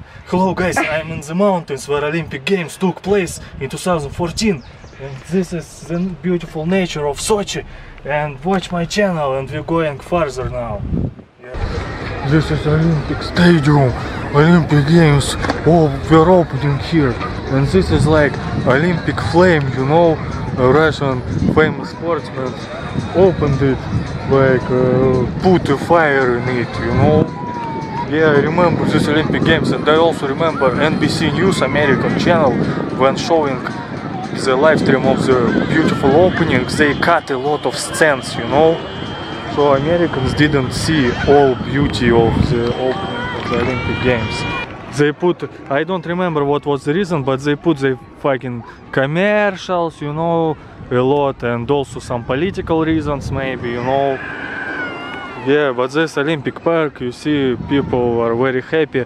Hello guys, I'm in the mountains where Olympic Games took place in 2014. And this is the beautiful nature of Sochi. And watch my channel, and we're going further now. Yeah. This is Olympic Stadium, Olympic Games. Oh, we're opening here. And this is like Olympic flame, you know. A Russian famous sportsman opened it, like put a fire in it, you know. Yeah, I remember this Olympic Games, and I also remember NBC News American channel when showing the live stream of the beautiful opening. They cut a lot of scenes, you know. So Americans didn't see all beauty of the opening of the Olympic Games. They put, I don't remember what was the reason, but they put the fucking commercials, you know, a lot, and also some political reasons maybe, you know. Yeah, but this Olympic Park, you see, people are very happy.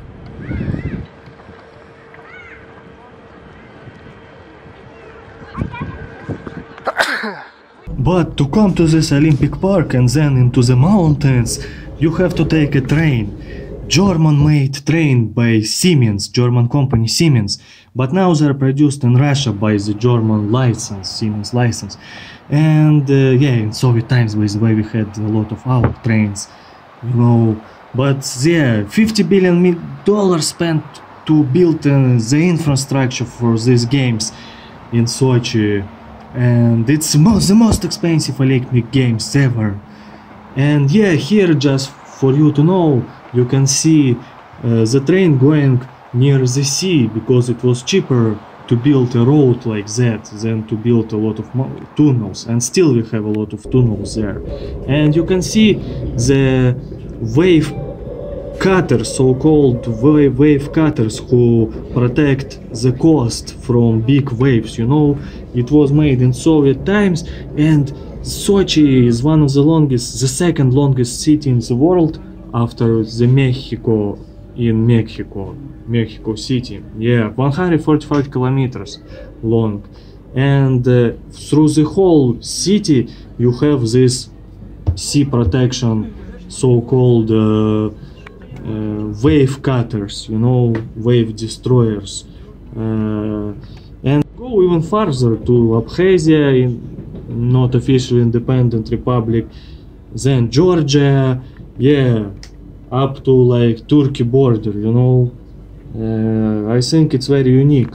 But to come to this Olympic Park and then into the mountains, you have to take a train. German-made train by Siemens, German company Siemens. But now they're produced in Russia by the German license, Siemens license. And yeah, in Soviet times, by the way, we had a lot of our trains, you know. But yeah, $50 billion spent to build the infrastructure for these games in Sochi. And it's the most expensive Olympic Games ever. And yeah, here, just for you to know, you can see the train going near the sea, because it was cheaper to build a road like that than to build a lot of tunnels. And still we have a lot of tunnels there. And you can see the wave cutters, so-called wave cutters, who protect the coast from big waves, you know. It was made in Soviet times, and Sochi is one of the second longest city in the world after the Mexico City. Yeah, 145 kilometers long. And through the whole city you have this sea protection, so-called wave cutters, you know, wave destroyers. And go even further to Abkhazia, not officially independent republic, then Georgia, yeah, up to like Turkey border, you know. I think it's very unique.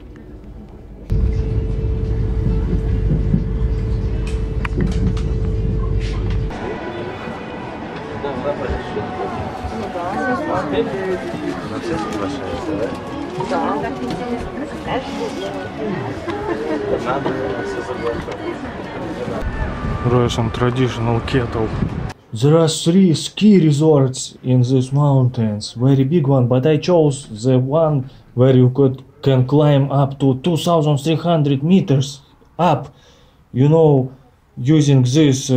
Russian traditional kettle. There are 3 ski resorts in these mountains, very big one, but I chose the one where you can climb up to 2,300 meters up, you know, using this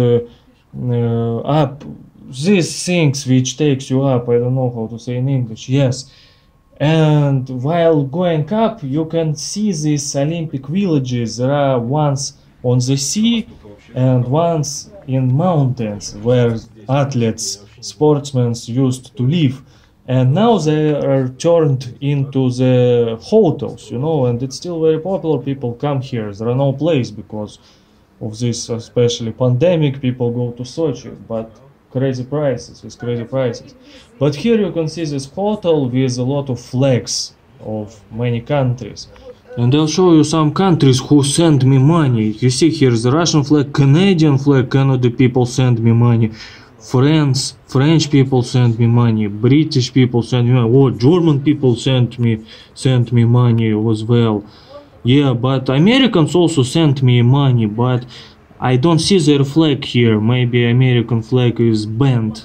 these things which takes you up. I don't know how to say in English, yes. And while going up, you can see these Olympic villages. There are ones on the sea and ones in mountains where athletes, sportsmen used to live. And now they are turned into the hotels, you know, and it's still very popular. People come here. There are no place because of this, especially pandemic. People go to Sochi, but crazy prices, with crazy prices. But here you can see this hotel with a lot of flags of many countries. And I'll show you some countries who send me money. You see here the Russian flag, Canadian flag, Canada people send me money. French people send me money. British people send me money. Oh, German people send me money as well. Yeah, but Americans also sent me money, but I don't see their flag here. Maybe American flag is banned,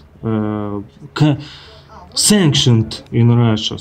sanctioned in Russia.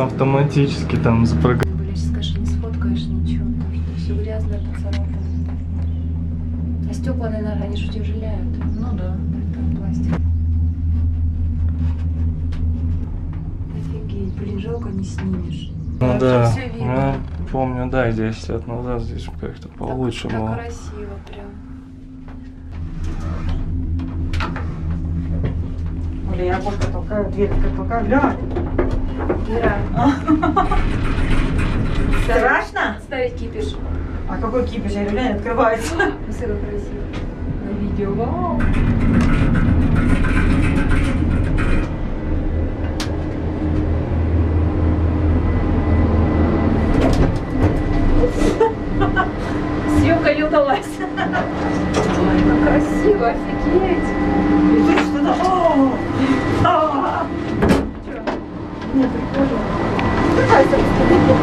автоматически там запрограммировано. Бля, сейчас, конечно, не сфоткаешь ничего, потому что все грязное, поцарапано. А стекла, наверное, они же утяжеляют. Ну да. Там пластик. Офигеть, блин, жалко не снимешь. Ну да, Всё видно. я помню, да, 10 лет назад здесь как-то получше так, было. так красиво прям. Оля, я окошко толкаю, дверь толкаю, глянь. Ира. Страшно? Ставить кипиш. А какой кипиш? Я говорю, глянь, открывается. Красиво, красиво. На видео. Вау. Съемка не удалась. Ой, как красиво, офигеть. И тут что-то... О! Чё? Не, прикольно. Какая собственно.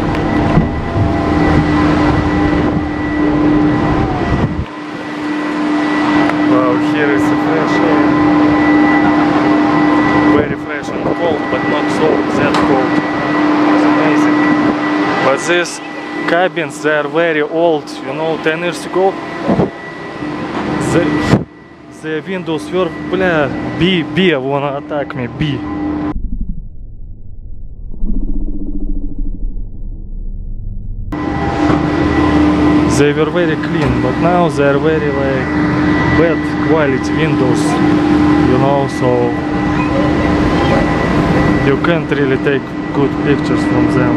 Wow, here is a fresh air. Very fresh and cold, but not so that cold. It's amazing. But these cabins, they are very old. You know, 10 years ago, the windows were, бля, B, wanna attack me, B. They were very clean, but now they are very like bad quality windows, you know, so you can't really take good pictures from them.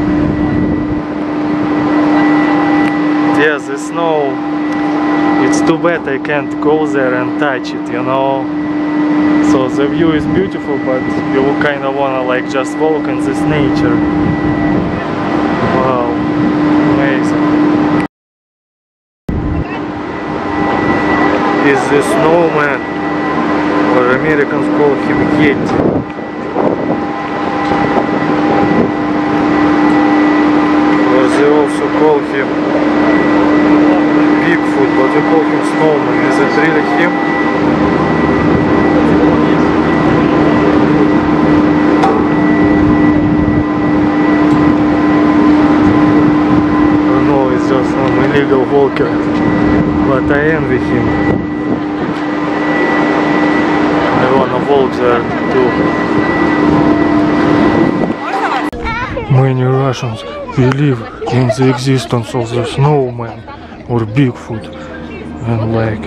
Yeah, the snow, it's too bad I can't go there and touch it, you know. So the view is beautiful, but you kind of wanna like just walk in this nature. Wow, amazing. Is the snowman, or Americans call him Yeti. Or they also call him Bigfoot, but they call him snowman. Is it really him? No, it's just some illegal walker, but I envy him. I wanna walk there too. Many Russians believe in the existence of the snowman or Bigfoot, and like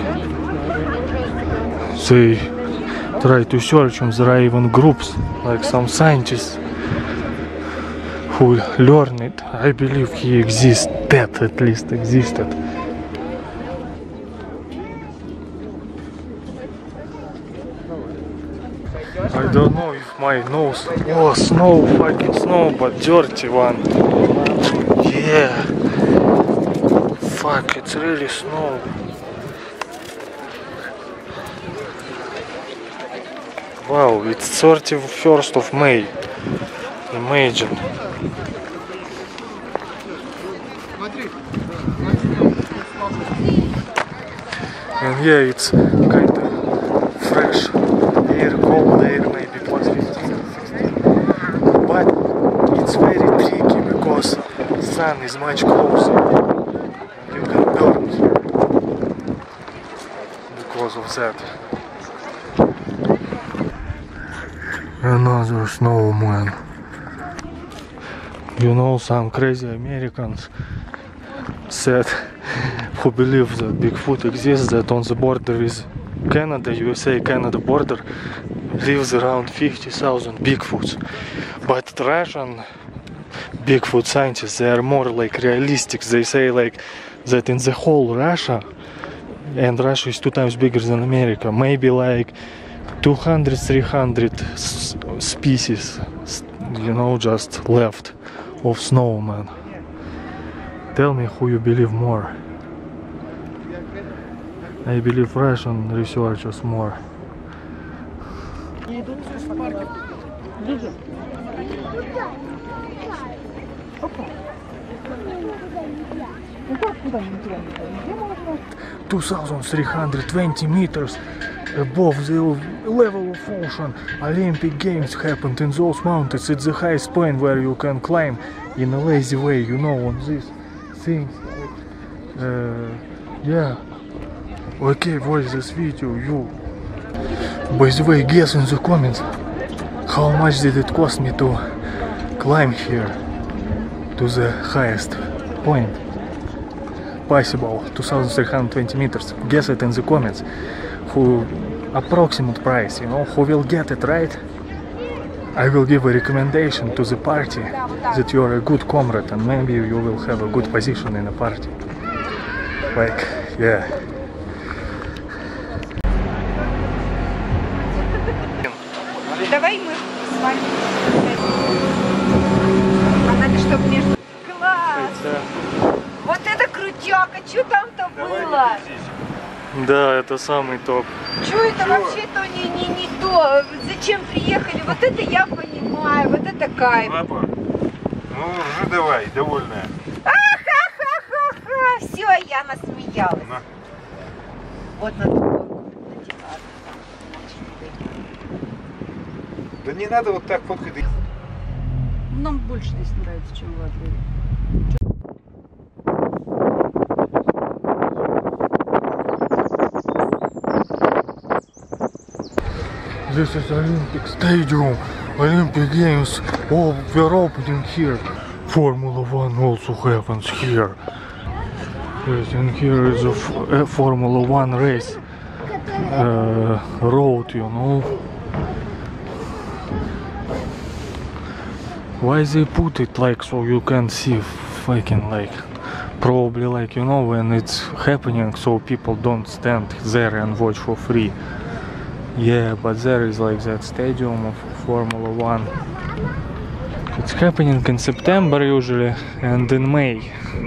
they try to search him. There are even groups, like some scientists who learn it. I believe he exists, that at least existed. I don't know if my nose... Oh, snow, fucking snow, but dirty one. Yeah. Fuck, it's really snow. Wow, it's 31st of May. Imagine. And yeah, it's kind of fresh air, cold air, maybe plus 15 or 16. But it's very tricky because sun is much closer. You can burn here because of that. Another snowman. You know, some crazy Americans said who believe that Bigfoot exists, that on the border with Canada, USA-Canada border, lives around 50,000 Bigfoots. But Russian Bigfoot scientists, they are more like realistic. They say like that in the whole Russia, and Russia is 2 times bigger than America, maybe like 200-300 species, you know, just left of snowman. Tell me who you believe more. I believe Russian researchers more. Ну как куда не туда? Где можно? 2,320 meters above the level of ocean. Olympic Games happened in those mountains. It's the highest point where you can climb in a lazy way, you know, on these things. Yeah. Okay, watch this video, you. By the way, guess in the comments how much did it cost me to climb here to the highest point possible, 2,320 meters. Guess it in the comments. Who approximate price, you know, who will get it right. I will give a recommendation to the party that you are a good comrade and maybe you will have a good position in a party. Like, yeah. Давай мы с вами. А надо, чтобы между... Класс! Вот это крутяк! А что там-то было? Да, это самый топ. Что это вообще-то не то? Зачем приехали? Вот это я понимаю, вот это кайф. Папа, ну уже давай, довольная. Ха-ха-ха-ха! Все, я насмеялась. На. Вот на такую. Да не надо вот так фоткать. Нам больше здесь нравится, чем в Латвии. This is Olympic Stadium, Olympic Games, oh, we're opening here. Formula 1 also happens here. Yes, and here is a Formula 1 race road, you know. Why they put it like so you can see fucking like, probably like, you know, when it's happening so people don't stand there and watch for free. Yeah, but there is like that stadium of Formula 1. It's happening in September usually and in May.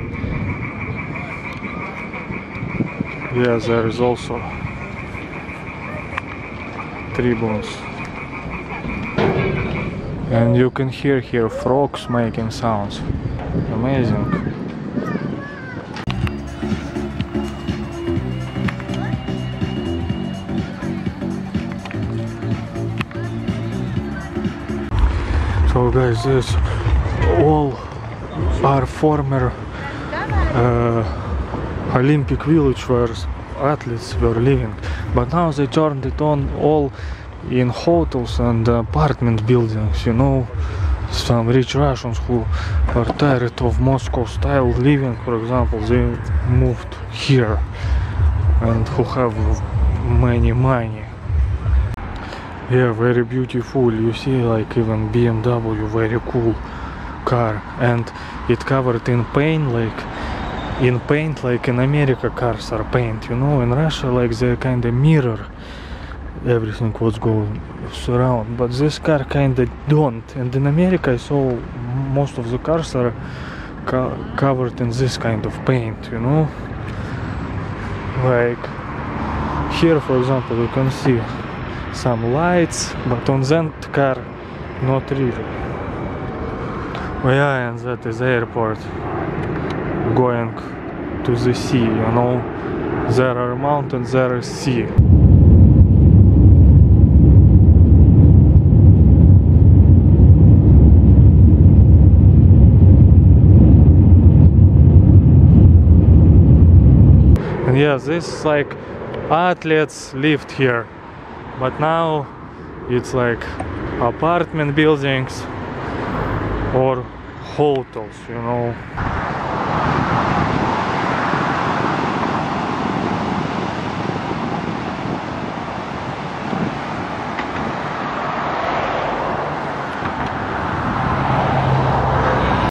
Yeah, there is also tribunes. And you can hear here frogs making sounds. Amazing. So guys, this all are former Olympic village where athletes were living, but now they turned it on all in hotels and apartment buildings, you know. Some rich Russians who are tired of Moscow style living, for example, they moved here, and who have many money. Yeah, very beautiful. You see, like even BMW, very cool car, and it covered in paint, like in America cars are paint. You know, in Russia, like they kind of mirror everything what's going around, but this car kind of don't. And in America, I saw most of the cars are covered in this kind of paint. You know, like here, for example, you can see some lights, but on that car not really. Oh yeah, and that is airport going to the sea, you know. There are mountains, there is sea. And yeah, this like athletes lived here. But now it's like apartment buildings or hotels, you know.